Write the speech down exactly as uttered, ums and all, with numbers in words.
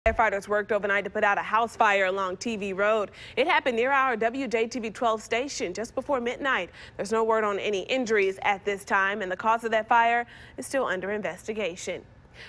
Firefighters worked overnight to put out a house fire along T V Road. It happened near our W J T V twelve station just before midnight. There's no word on any injuries at this time, and the cause of that fire is still under investigation.